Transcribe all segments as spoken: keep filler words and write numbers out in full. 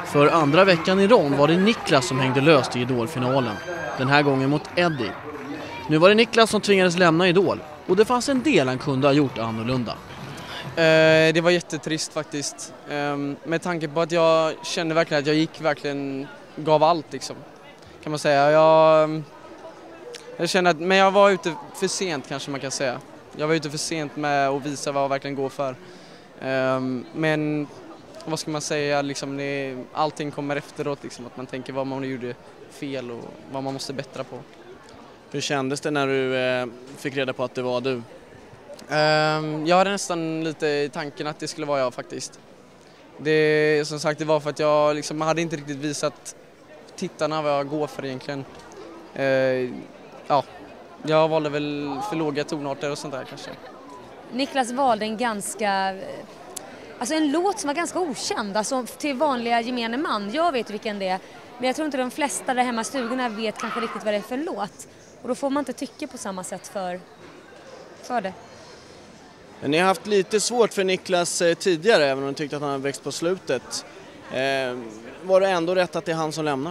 För andra veckan i rond var det Niklas som hängde löst i Idol-finalen. Den här gången mot Eddie. Nu var det Niklas som tvingades lämna Idol. Och det fanns en del han kunde ha gjort annorlunda. Eh, det var jättetrist faktiskt. Eh, med tanke på att jag kände verkligen att jag gick verkligen, gav allt liksom. Kan man säga. Jag, jag kände att, men jag var ute för sent kanske man kan säga. Jag var ute för sent med att visa vad jag verkligen går för. Eh, men vad ska man säga, liksom det, allting kommer efteråt liksom, att man tänker vad man gjorde fel och vad man måste bättra på. Hur kändes det när du eh, fick reda på att det var du? Um, jag hade nästan lite i tanken att det skulle vara jag faktiskt. Det, som sagt, det var för att jag liksom, hade inte riktigt visat tittarna vad jag går för egentligen. Uh, ja, jag valde väl för låga tonarter och sånt där kanske. Niklas valde en ganska... Alltså en låt som var ganska okänd, alltså till vanliga gemene man. Jag vet vilken det är, men jag tror inte de flesta där hemma i stugorna vet kanske riktigt vad det är för låt. Och då får man inte tycka på samma sätt för, för det. Men ni har haft lite svårt för Niklas eh, tidigare, även om ni tyckte att han har växt på slutet. Eh, var det ändå rätt att det är han som lämnar?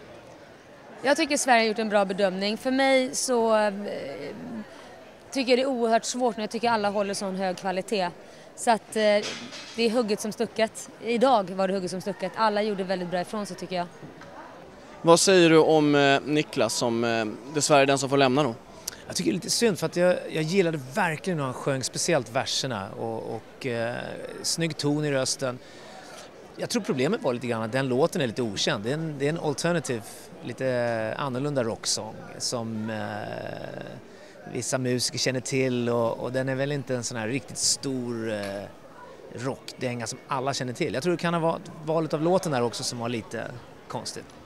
Jag tycker Sverige har gjort en bra bedömning. För mig så eh, tycker jag det är oerhört svårt när jag tycker alla håller sån hög kvalitet. Så att eh, det är hugget som stucket. Idag var det hugget som stucket. Alla gjorde väldigt bra ifrån sig tycker jag. Vad säger du om eh, Niklas som eh, dessvärre är den som får lämna då? Jag tycker det är lite synd för att jag, jag gillade verkligen när han sjöng, speciellt verserna och, och eh, snygg ton i rösten. Jag tror problemet var lite grann att den låten är lite okänd. Det är en, det är en alternativ, lite annorlunda rocksång som eh, vissa musiker känner till och, och den är väl inte en sån här riktigt stor eh, rockdänga som alla känner till. Jag tror det kan ha varit valet av låten där också som var lite konstigt.